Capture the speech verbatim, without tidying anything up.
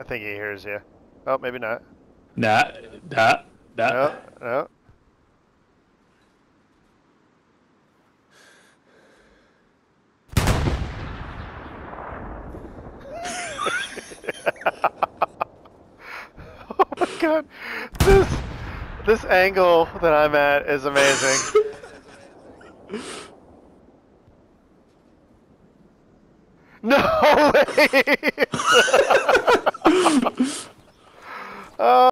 I think he hears you. Oh, maybe not. Nah, nah, nah. No, no. Oh my god. This this angle that I'm at is amazing. No way! Oh.